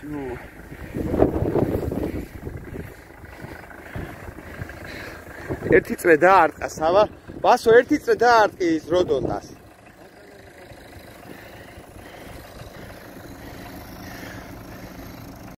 ერთი წვე დაარტყა სავა ბასო ერთი წვე დაარტყი ის როდონას